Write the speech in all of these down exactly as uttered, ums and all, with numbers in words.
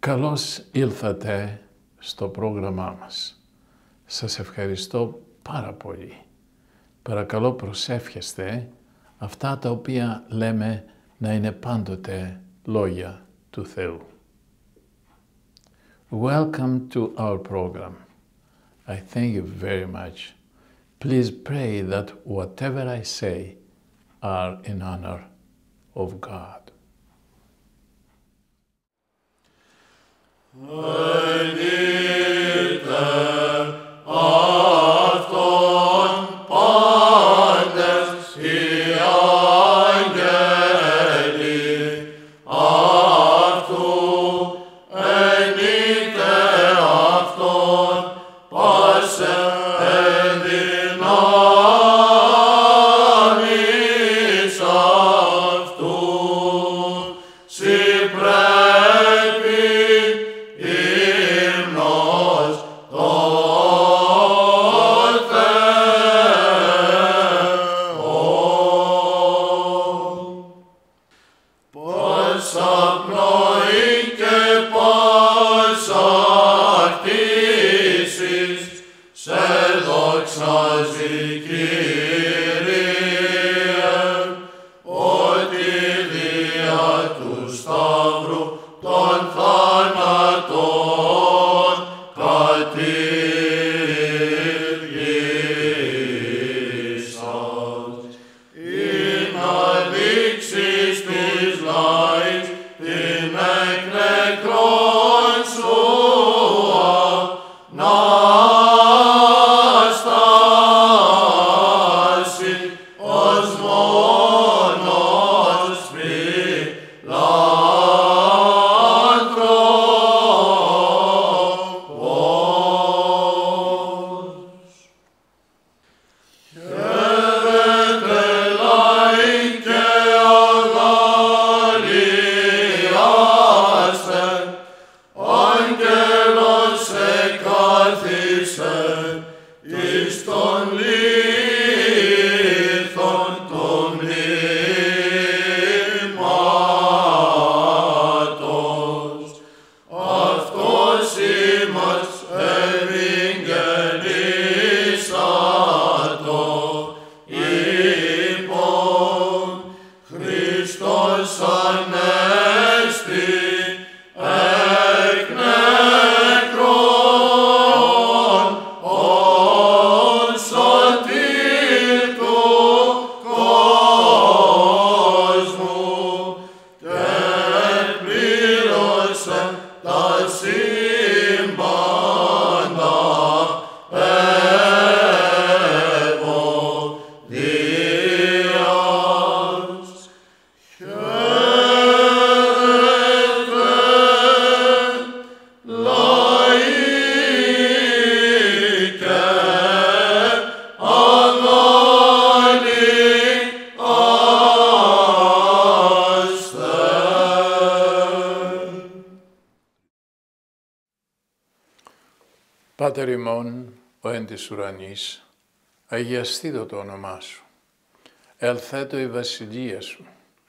Καλώς ήλθατε στο πρόγραμμά μας. Σας ευχαριστώ πάρα πολύ. Παρακαλώ προσεύχεστε αυτά τα οποία λέμε να είναι πάντοτε λόγια του Θεού. Welcome to our program. I thank you very much. Please pray that whatever I say are in honor of God. Πάτερ ημών, ο εν της ουρανής, αγιαστήτω το όνομά σου. Ελθέτω η βασιλεία σου.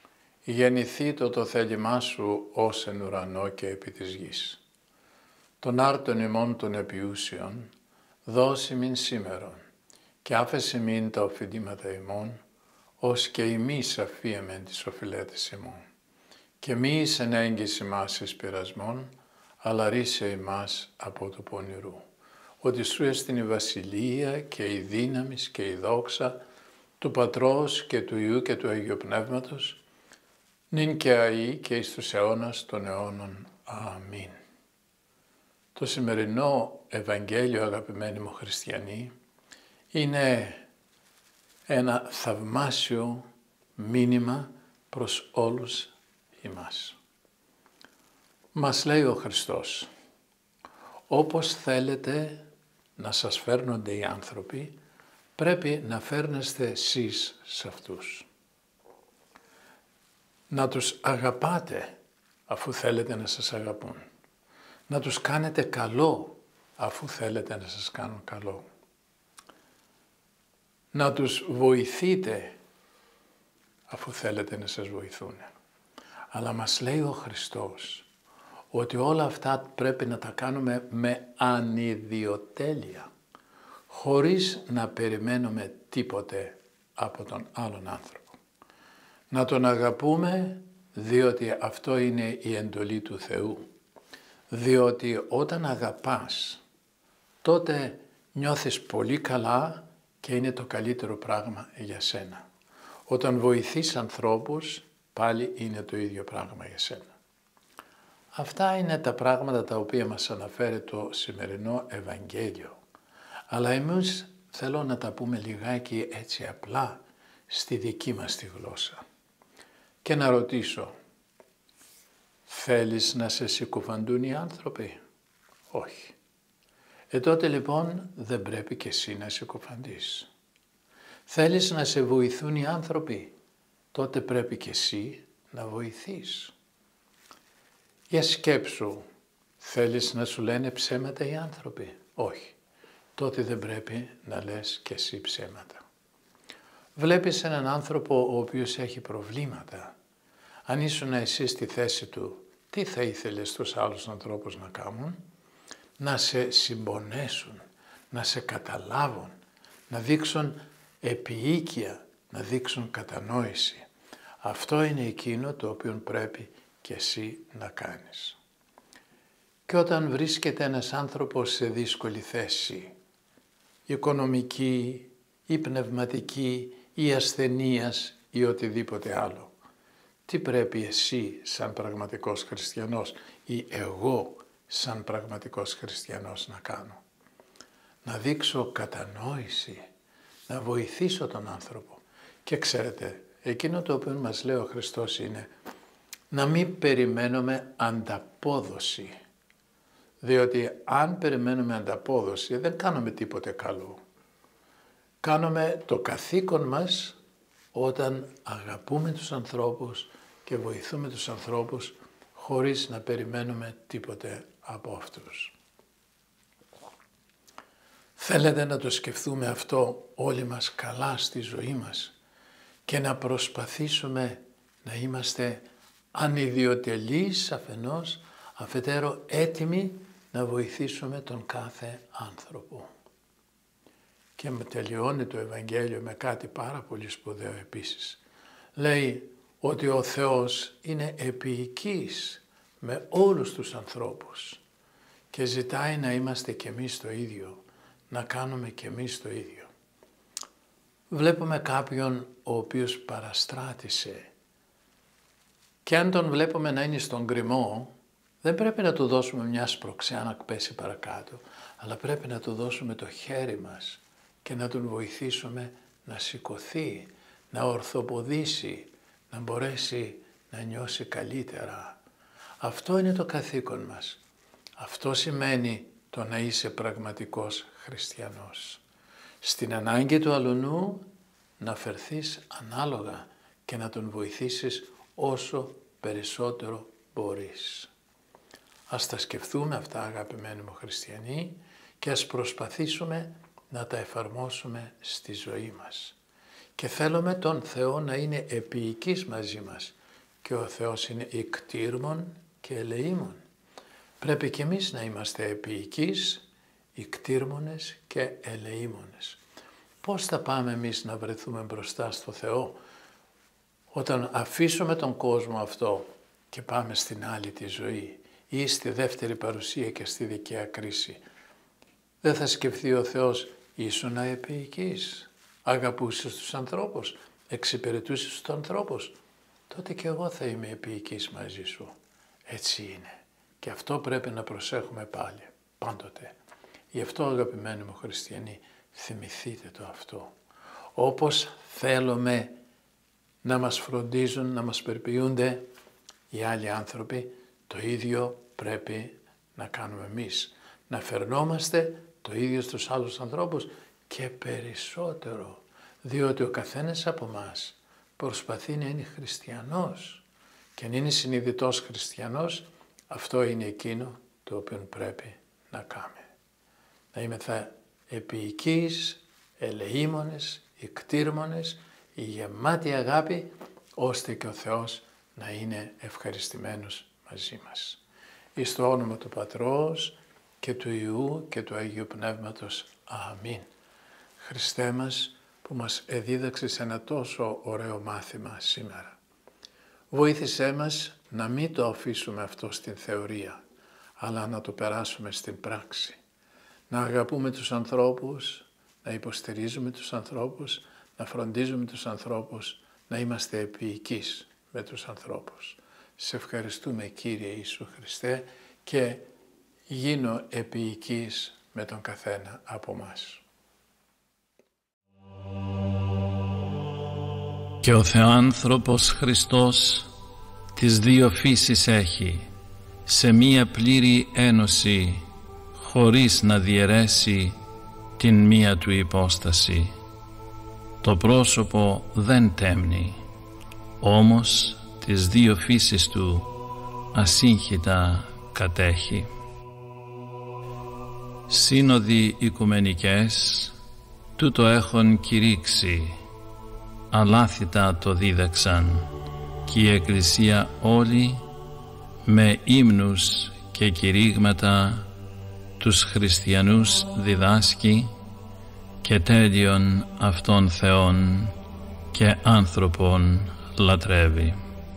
Γεννηθήτω το θέλημά σου ως εν ουρανό και επί της γης. Τον άρτον ημών των επιούσιων, δώσει μην σήμερον, και άφεση μην τα οφειλήματα ημών, ως και ημείς αφίεμεν τις οφειλέτες ημών. Και μη εις εν έγκυση μας εις πειρασμών, αλλά ρίσε ημάς από του πονηρού. Ότι σου εστιν η βασιλεία και η δύναμις και η δόξα του Πατρός και του Υιού και του Αγίου Πνεύματος, νυν και αεί και εις τους αιώνας των αιώνων. Αμήν. Το σημερινό Ευαγγέλιο, αγαπημένοι μου χριστιανοί, είναι ένα θαυμάσιο μήνυμα προς όλους εμάς. Μας λέει ο Χριστός, όπως θέλετε να σας φέρνονται οι άνθρωποι, πρέπει να φέρνεστε εσείς σε αυτούς. Να τους αγαπάτε αφού θέλετε να σας αγαπούν. Να τους κάνετε καλό αφού θέλετε να σας κάνουν καλό. Να τους βοηθείτε αφού θέλετε να σας βοηθούν. Αλλά μας λέει ο Χριστός ότι όλα αυτά πρέπει να τα κάνουμε με ανιδιοτέλεια, χωρίς να περιμένουμε τίποτε από τον άλλον άνθρωπο. Να τον αγαπούμε διότι αυτό είναι η εντολή του Θεού. Διότι όταν αγαπάς, τότε νιώθεις πολύ καλά και είναι το καλύτερο πράγμα για σένα. Όταν βοηθείς ανθρώπους, πάλι είναι το ίδιο πράγμα για σένα. Αυτά είναι τα πράγματα τα οποία μας αναφέρει το σημερινό Ευαγγέλιο. Αλλά εμείς θέλω να τα πούμε λιγάκι έτσι απλά στη δική μας τη γλώσσα. Και να ρωτήσω, θέλεις να σε συκοφαντούν οι άνθρωποι? Όχι. Ε τότε λοιπόν δεν πρέπει και εσύ να συκοφαντείς. Θέλεις να σε βοηθούν οι άνθρωποι? Τότε πρέπει και εσύ να βοηθείς. Για σκέψου, θέλεις να σου λένε ψέματα οι άνθρωποι? Όχι. Τότε δεν πρέπει να λες και εσύ ψέματα. Βλέπεις έναν άνθρωπο ο οποίος έχει προβλήματα. Αν ήσουν εσύ στη θέση του, τι θα ήθελες τους άλλους ανθρώπους να κάνουν? Να σε συμπονέσουν, να σε καταλάβουν, να δείξουν επιοίκεια, να δείξουν κατανόηση. Αυτό είναι εκείνο το οποίο πρέπει και εσύ να κάνεις. Και όταν βρίσκεται ένας άνθρωπος σε δύσκολη θέση, οικονομική ή πνευματική ή ασθενείας ή οτιδήποτε άλλο, τι πρέπει εσύ σαν πραγματικός χριστιανός ή εγώ σαν πραγματικός χριστιανός να κάνω? Να δείξω κατανόηση, να βοηθήσω τον άνθρωπο. Και ξέρετε, εκείνο το οποίο μας λέει ο Χριστός είναι να μην περιμένουμε ανταπόδοση. Διότι αν περιμένουμε ανταπόδοση δεν κάνουμε τίποτε καλό. Κάνουμε το καθήκον μας όταν αγαπούμε τους ανθρώπους και βοηθούμε τους ανθρώπους χωρίς να περιμένουμε τίποτε από αυτούς. Θέλετε να το σκεφτούμε αυτό όλοι μας καλά στη ζωή μας και να προσπαθήσουμε να είμαστε ανιδιοτελείς αφενός, αφετέρου έτοιμοι να βοηθήσουμε τον κάθε άνθρωπο. Και τελειώνει το Ευαγγέλιο με κάτι πάρα πολύ σπουδαίο επίσης. Λέει ότι ο Θεός είναι επιοικείς με όλους τους ανθρώπους και ζητάει να είμαστε κι εμείς το ίδιο, να κάνουμε κι εμείς το ίδιο. Βλέπουμε κάποιον ο οποίος παραστράτησε και αν τον βλέπουμε να είναι στον γκρεμό, δεν πρέπει να του δώσουμε μια σπροξιά να πέσει παρακάτω, αλλά πρέπει να του δώσουμε το χέρι μας και να τον βοηθήσουμε να σηκωθεί, να ορθοποδήσει, να μπορέσει να νιώσει καλύτερα. Αυτό είναι το καθήκον μας. Αυτό σημαίνει το να είσαι πραγματικός χριστιανός. Στην ανάγκη του αλουνού να φερθείς ανάλογα και να τον βοηθήσεις όσο περισσότερο μπορείς. Ας τα σκεφτούμε αυτά, αγαπημένοι μου χριστιανοί, και ας προσπαθήσουμε να τα εφαρμόσουμε στη ζωή μας. Και θέλουμε τον Θεό να είναι επιοικείς μαζί μας και ο Θεός είναι ικτήρμον και ελεήμον. Πρέπει και εμείς να είμαστε επιοικείς, ικτήρμονες και ελεήμονες. Πώς θα πάμε εμείς να βρεθούμε μπροστά στο Θεό όταν αφήσουμε τον κόσμο αυτό και πάμε στην άλλη τη ζωή ή στη δεύτερη παρουσία και στη δικαία κρίση? Δεν θα σκεφτεί ο Θεός, ήσουν επιοικείς, αγαπούσες τους ανθρώπους, εξυπηρετούσες τους ανθρώπους, τότε και εγώ θα είμαι επιοικείς μαζί σου. Έτσι είναι. Και αυτό πρέπει να προσέχουμε πάλι, πάντοτε. Γι' αυτό, αγαπημένοι μου χριστιανοί, θυμηθείτε το αυτό. Όπως θέλουμε να μας φροντίζουν, να μας περιποιούνται οι άλλοι άνθρωποι, το ίδιο πρέπει να κάνουμε εμείς. Να φερνόμαστε το ίδιο στους άλλους ανθρώπους και περισσότερο, διότι ο καθένας από μας προσπαθεί να είναι χριστιανός και αν είναι συνειδητός χριστιανός, αυτό είναι εκείνο το οποίο πρέπει να κάνουμε. Να είμεθα επιοικείς, ελεήμονες, ικτήρμονες, η γεμάτη αγάπη, ώστε και ο Θεός να είναι ευχαριστημένος μαζί μας. εις το όνομα του Πατρός και του Υιού και του Αγίου Πνεύματος. Αμήν. Χριστέ μας, που μας εδίδαξες ένα τόσο ωραίο μάθημα σήμερα, βοήθησέ μας να μην το αφήσουμε αυτό στην θεωρία, αλλά να το περάσουμε στην πράξη. Να αγαπούμε τους ανθρώπους, να υποστηρίζουμε τους ανθρώπους, να φροντίζουμε τους ανθρώπους, να είμαστε επίοικείς με τους ανθρώπους. Σε ευχαριστούμε, Κύριε Ιησού Χριστέ, και γίνω επίοικείς με τον καθένα από μας. Και ο Θεάνθρωπος Χριστός τις δύο φύσεις έχει, σε μία πλήρη ένωση, χωρίς να διαιρέσει την μία του υπόσταση. Το πρόσωπο δεν τέμνει, όμως τις δύο φύσεις του ασύγχυτα κατέχει. Σύνοδοι οικουμενικές τούτο έχον κηρύξει, αλάθητα το δίδαξαν, και η Εκκλησία όλη με ύμνους και κηρύγματα τους χριστιανούς διδάσκει και τέλειον αυτών Θεών και άνθρωπον λατρεύει.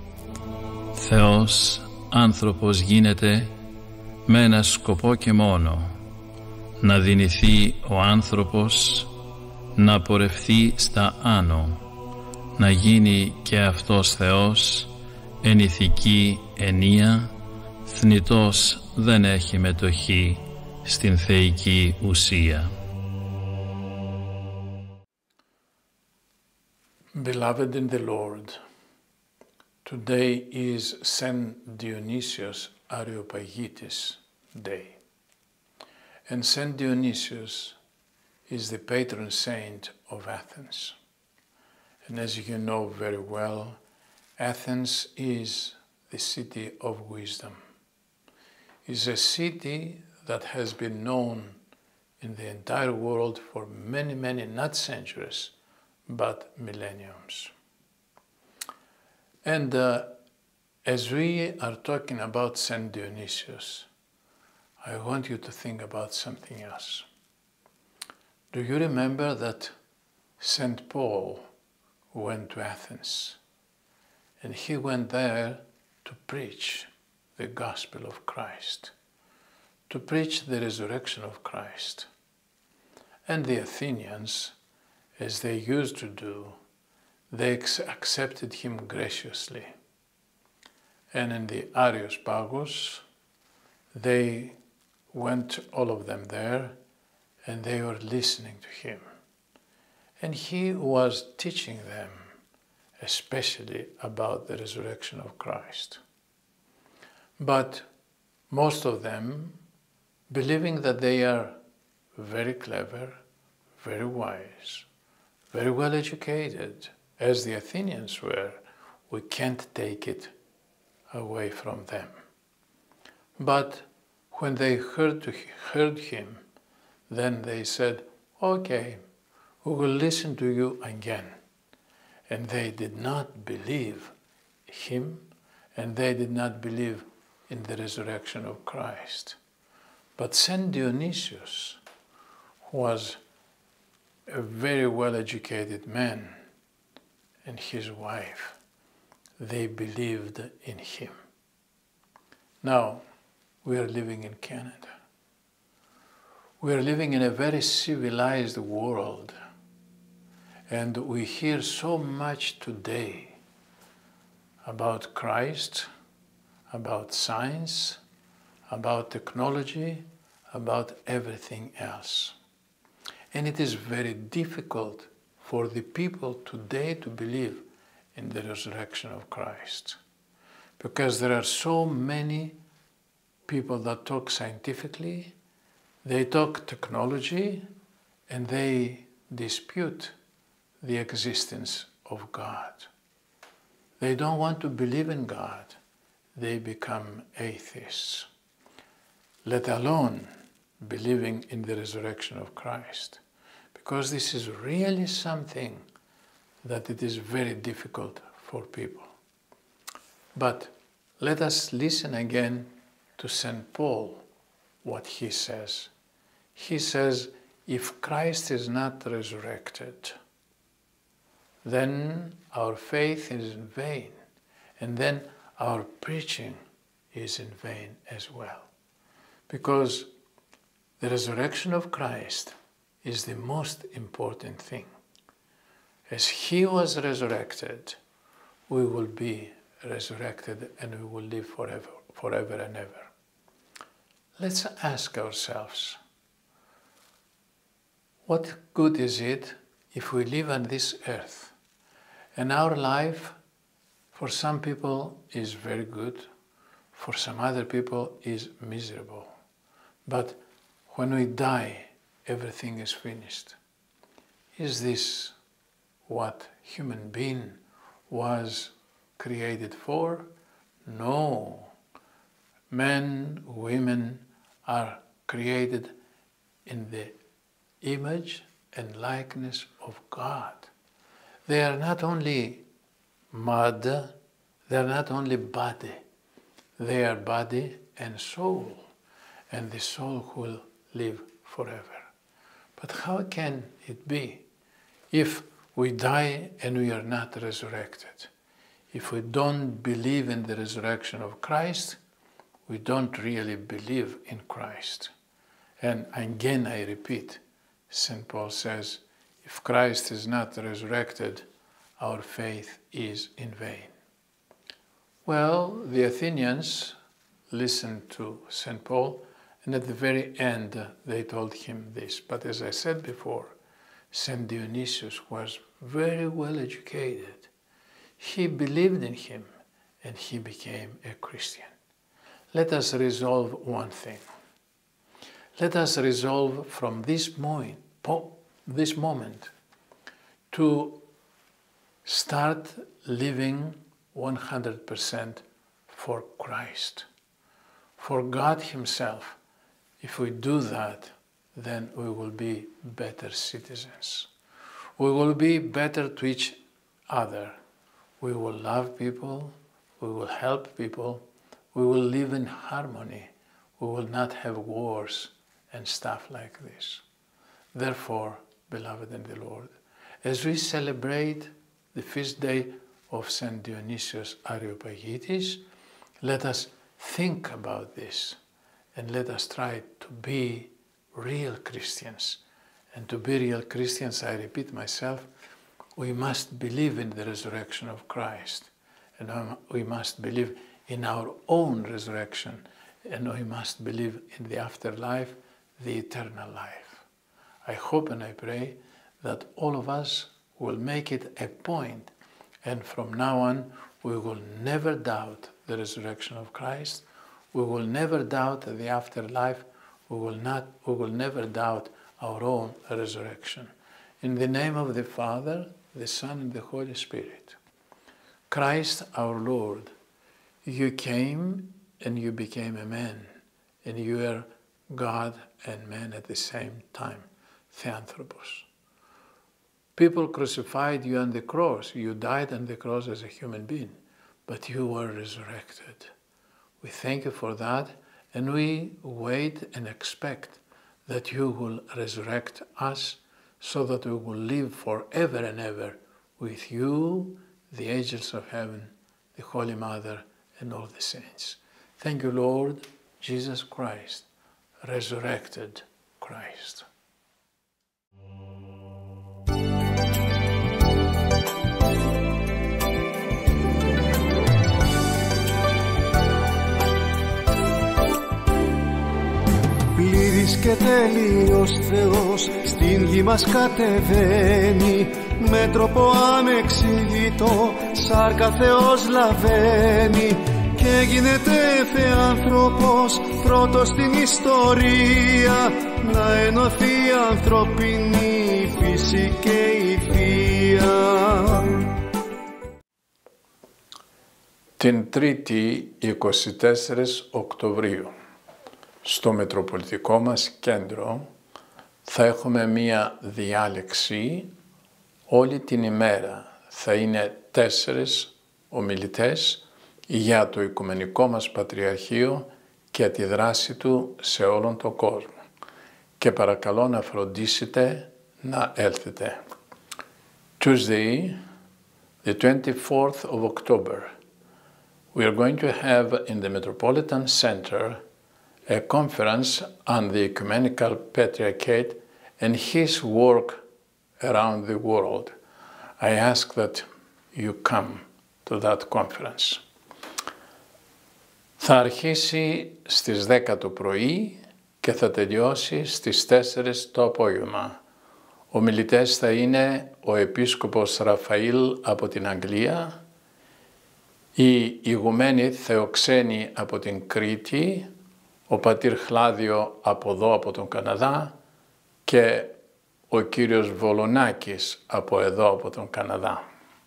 Θεός άνθρωπος γίνεται με ένα σκοπό και μόνο, να δυνηθεί ο άνθρωπος να πορευθεί στα άνω, να γίνει και αυτός Θεός εν ηθική ενία, θνητός δεν έχει μετοχή στην θεϊκή ουσία. Beloved in the Lord, today is Saint Dionysius Areopagitis Day. And Saint Dionysius is the patron saint of Athens. And as you know very well, Athens is the city of wisdom. It's a city that has been known in the entire world for many, many, not centuries, but millenniums. And uh, as we are talking about Saint Dionysius, I want you to think about something else. Do you remember that Saint Paul went to Athens, and he went there to preach the gospel of Christ, to preach the resurrection of Christ. And the Athenians, as they used to do, they accepted him graciously. And in the Areopagus, they went, all of them there, and they were listening to him. And he was teaching them, especially about the resurrection of Christ. But most of them, believing that they are very clever, very wise, very well educated, as the Athenians were, we can't take it away from them. But when they heard, to, heard him, then they said, okay, we will listen to you again. And they did not believe him, and they did not believe in the resurrection of Christ. But Saint Dionysius was a very well-educated man, and his wife, they believed in him. Now, we are living in Canada. We are living in a very civilized world, and we hear so much today about Christ, about science, about technology, about everything else. And it is very difficult for the people today to believe in the resurrection of Christ, because there are so many people that talk scientifically, they talk technology, and they dispute the existence of God. They don't want to believe in God. They become atheists, let alone believing in the resurrection of Christ, because this is really something that it is very difficult for people. But let us listen again to Saint Paul what he says. He says, if Christ is not resurrected, then our faith is in vain, and then our preaching is in vain as well. Because the resurrection of Christ is the most important thing. As he was resurrected, we will be resurrected and we will live forever, forever and ever. Let's ask ourselves, what good is it if we live on this earth and our life for some people is very good, for some other people is miserable, but when we die, everything is finished? Is this what human being was created for? No. Men, women are created in the image and likeness of God. They are not only mud, they are not only body, they are body and soul, and the soul will live forever. But how can it be if we die and we are not resurrected? If we don't believe in the resurrection of Christ, we don't really believe in Christ. And again I repeat, Saint Paul says, if Christ is not resurrected, our faith is in vain. Well, the Athenians listened to Saint Paul, and at the very end they told him this. But as I said before, Saint Dionysius was very well educated. He believed in him and he became a Christian. Let us resolve one thing. Let us resolve from this moment, this moment to start living one hundred percent for Christ, for God himself. If we do that, then we will be better citizens. We will be better to each other. We will love people, we will help people, we will live in harmony, we will not have wars and stuff like this. Therefore, beloved in the Lord, as we celebrate the feast day of Saint Dionysius Areopagitis, let us think about this and let us try to be real Christians. And to be real Christians, I repeat myself, we must believe in the resurrection of Christ, and we must believe in our own resurrection, and we must believe in the afterlife, the eternal life. I hope and I pray that all of us will make it a point, and from now on we will never doubt the resurrection of Christ, we will never doubt the afterlife, we will, not, we will never doubt our own resurrection. In the name of the Father, the Son, and the Holy Spirit. Christ our Lord, you came and you became a man, and you are God and man at the same time, Theanthropos. People crucified you on the cross. You died on the cross as a human being, but you were resurrected. We thank you for that, and we wait and expect that you will resurrect us so that we will live forever and ever with you, the angels of heaven, the Holy Mother, and all the saints. Thank you, Lord Jesus Christ, resurrected Christ. Πλήρης και τέλειος Θεός στην γη μας κατεβαίνει, με τρόπο ανεξήγητο σάρκα Θεός λαβαίνει, και γίνεται Θεάνθρωπος πρώτος στην ιστορία, να ενωθεί η ανθρωπινή φύση και η Θεία. Την Τρίτη είκοσι τέσσερις Οκτωβρίου στο Μητροπολιτικό μας κέντρο θα έχουμε μία διάλεξη όλη την ημέρα. Θα είναι τέσσερις ομιλητές για το Οικουμενικό μας Πατριαρχείο και τη δράση του σε όλον τον κόσμο. Και παρακαλώ να φροντίσετε να έλθετε. Tuesday, the twenty-fourth of October, we are going to have in the Metropolitan Center a conference on the Ecumenical Patriarchate and his work around the world. I ask that you come to that conference. Θα αρχίσει στις δέκα το πρωί και θα τελειώσει στις τέσσερις το απόγευμα. Ο μιλητές θα είναι ο Επίσκοπος Ραφαήλ από την Αγγλία, η ηγουμένη Θεοξένη από την Κρήτη, ο πατήρ Χλάδιο από εδώ από τον Καναδά και ο κύριος Βολονάκης από εδώ από τον Καναδά.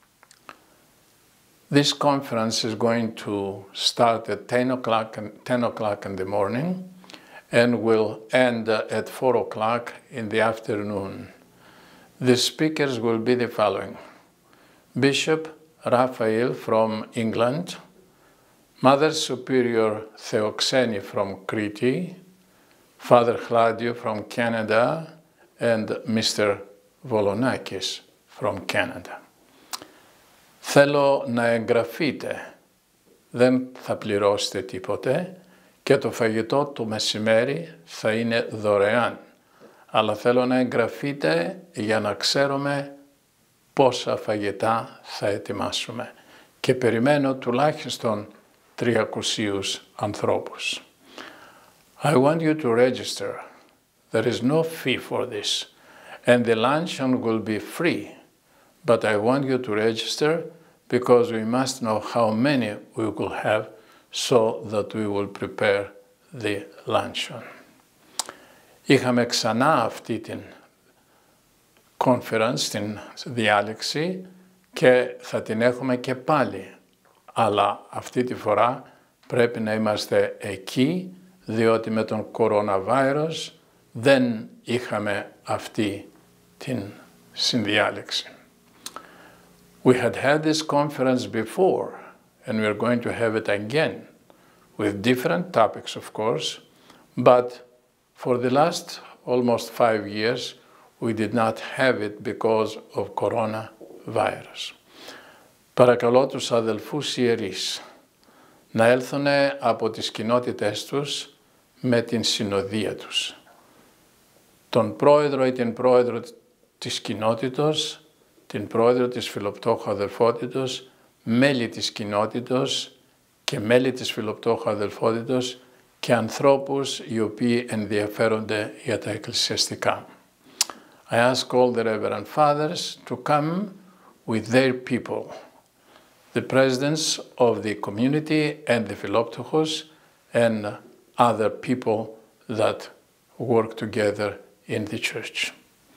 This conference is going to start at ten o'clock, ten o'clock in the morning and will end at four o'clock in the afternoon. The speakers will be the following: Bishop Raphael from England, Mother Superior Theoxeni from Crete, Father Claudio from Canada, and Mister Volonakis from Canada. Θέλω να εγγραφείτε, δεν θα πληρώσετε τίποτε και το φαγητό το μεσημέρι θα είναι δωρεάν. Αλλά θέλω να εγγραφείτε για να ξέρουμε πόσα φαγητά θα ετοιμάσουμε. Και περιμένω τουλάχιστον τριακοσίους ανθρώπους. I want you to register. There is no fee for this. And the luncheon will be free. But I want you to register because we must know how many we will have so that we will prepare the luncheon. Είχαμε ξανά αυτή την conference, την διάλεξη και θα την έχουμε και πάλι. Αλλά αυτή τη φορά πρέπει να είμαστε εκεί διότι με τον coronavirus δεν είχαμε αυτή την συνδιάλεξη. We had had this conference before and we are going to have it again with different topics of course, but for the last almost five years we did not have it because of coronavirus. Παρακαλώ τους αδελφούς ιερείς να έλθουν από τις κοινότητες τους με την συνοδεία τους. Τον πρόεδρο ή την πρόεδρο της κοινότητος, την πρόεδρο της Φιλοπτώχου Αδελφότητος, μέλη της κοινότητος και μέλη της Φιλοπτώχου Αδελφότητος και ανθρώπους οι οποίοι ενδιαφέρονται για τα εκκλησιαστικά. I ask all the Reverend Fathers to come with their people, the presidents of the community and the Philoptochos and other people that work together in the church.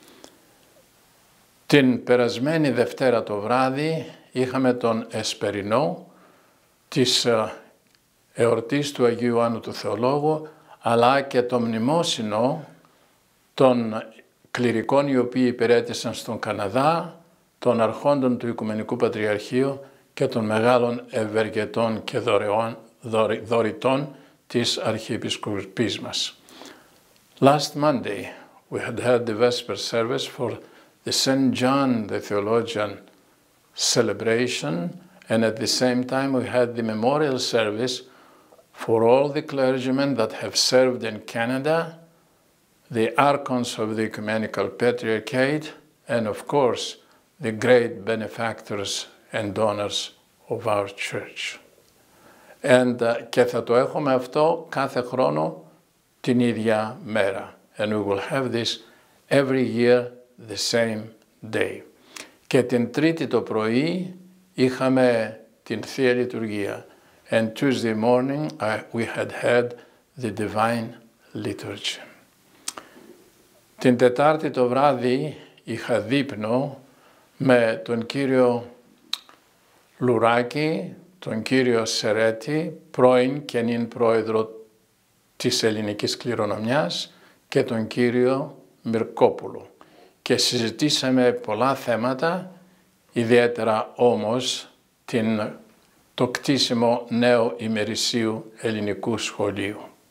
Την περασμένη Δευτέρα το βράδυ είχαμε τον εσπερινό της εορτής του Αγίου Ιωάννου του Θεολόγου, αλλά και το μνημόσυνο των κληρικών οι οποίοι υπηρέτησαν στον Καναδά, των αρχόντων του Οικουμενικού Πατριαρχείου και των μεγάλων ευεργετών και δωρεών, δωρητών της Αρχιεπισκοπής μας. Last Monday we had had the Vesper service for the Saint John the Theologian celebration, and at the same time we had the memorial service for all the clergymen that have served in Canada, the archons of the Ecumenical Patriarchate, and of course the great benefactors and donors of our church. And, uh, και θα το έχουμε αυτό κάθε χρόνο την ίδια μέρα. And we will have this every year the same day. Και την Τρίτη το πρωί είχαμε την Θεία Λειτουργία. And Tuesday morning I, we had had the Divine Liturgy. Την Τετάρτη το βράδυ είχα δείπνο με τον κύριο Λουράκη, τον κύριο Σερέτη, πρώην και νυν πρόεδρο της ελληνικής κληρονομιάς, και τον κύριο Μυρκόπουλο. Και συζητήσαμε πολλά θέματα, ιδιαίτερα όμως την, το κτίσιμο νέου ημερησίου ελληνικού σχολείου.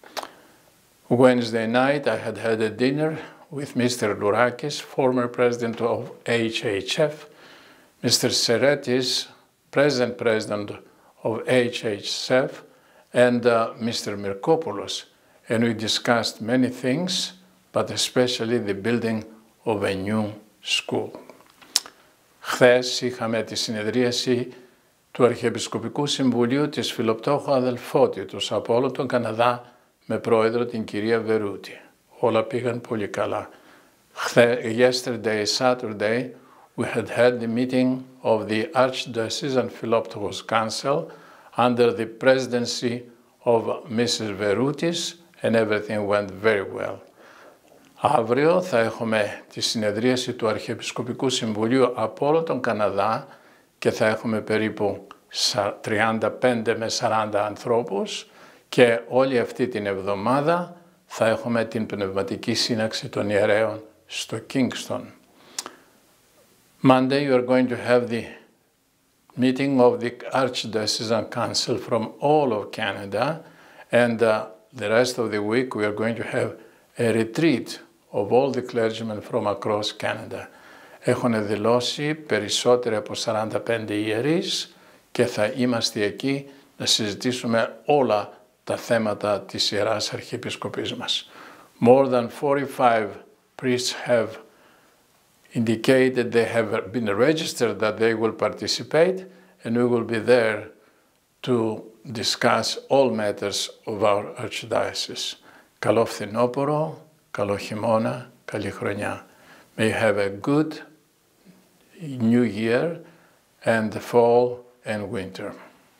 Wednesday night I had had a dinner with Mister Lourakis, former president of H H F, Mister Seretis, present president of H H F, and uh, Mister Mirkopoulos, and we discussed many things, but especially the building of a new school. Χθες είχαμε τη συνεδρίαση του Αρχιεπισκοπικού Συμβουλίου της Φιλοπτώχου Αδελφότητος από όλο τον Καναδά με πρόεδρο την κυρία Βερούτη. Όλα πήγαν πολύ καλά. Yesterday, Saturday, we had had the meeting of the Archdiocesan Philoptochos Council under the presidency of Missus Veroutis, and everything went very well. Αύριο θα έχουμε τη συνεδρίαση του Αρχιεπισκοπικού Συμβουλίου από όλο τον Καναδά και θα έχουμε περίπου τριάντα πέντε με σαράντα ανθρώπους και όλη αυτή την εβδομάδα θα έχουμε την πνευματική σύναξη των ιερέων στο Kingston. Monday you are going to have the meeting of the Archdiocesan Council from all of Canada, and uh, the rest of the week we are going to have a retreat of all the clergymen from across Canada. Έχουν δηλώσει περισσότεροι από σαράντα πέντε ιερείς και θα είμαστε εκεί να συζητήσουμε όλα τα θέματα της Ιεράς Αρχιεπισκοπής μας. More than forty-five priests have indicated they have been registered that they will participate, and we will be there to discuss all matters of our Archdiocese. Καλό φθινόπωρο, καλό χειμώνα, καλή χρονιά. May you have a good new year and fall and winter.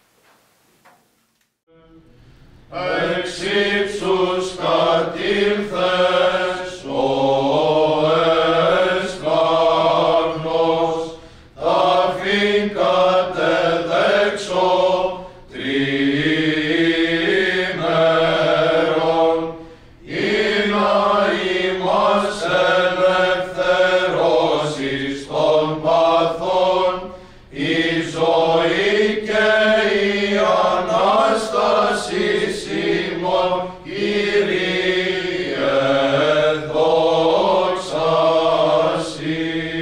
Εξ ύψους κατήλθες ο εσκάρνος, ταφήν κατεδέξω τριήμερον, ή να είμαστε ελευθερώσεις των παθών, η ζωή και η Ανάσταση ημών, Κύριε, δόξα Συ.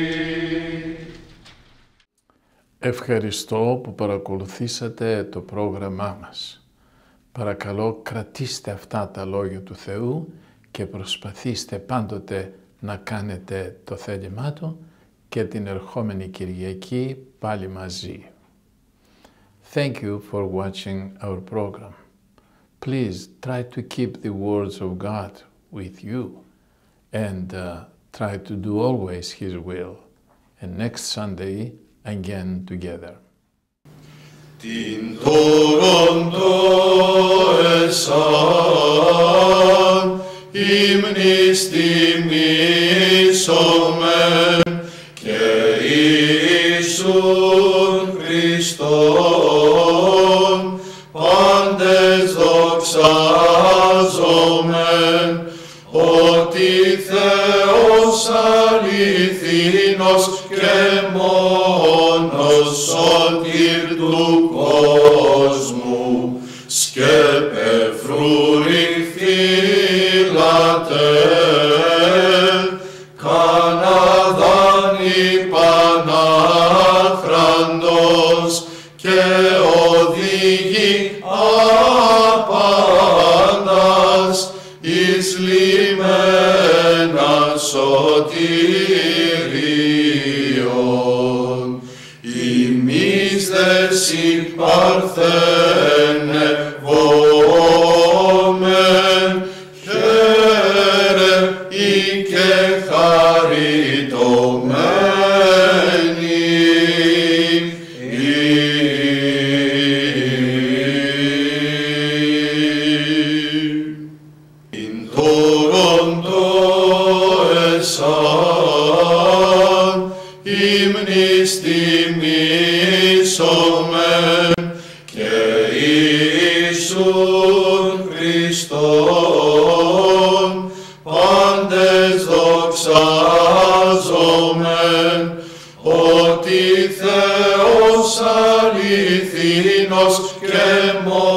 Ευχαριστώ που παρακολουθήσατε το πρόγραμμά μας. Παρακαλώ κρατήστε αυτά τα λόγια του Θεού και προσπαθήστε πάντοτε να κάνετε το θέλημά Του και την ερχόμενη Κυριακή πάλι μαζί. Thank you for watching our program. Please try to keep the words of God with you and uh, try to do always His will. And next Sunday, again together. Την τόροντο εσάν, ύμνης τιμήσομεν και Ιησούν Χριστόν, πάντες δοξάζομεν, ότι Θεός αληθινός και μόνος σωτήρ του κόσμου, σκέπε φρούρι φύλατε, Καναδάν υπανάχραντος και οδηγεί άπαντας εις λιμένα σωτηρίων. Ημείς δε συμπαρθενευόμεν, χαίρε ή και χαριτωμένοι. Ειν τόροντο εσάν, ύμνης τιμήσομεν και Ιησούν Χριστόν, πάντες δοξάζομεν, ότι Θεός αληθινός και μόνος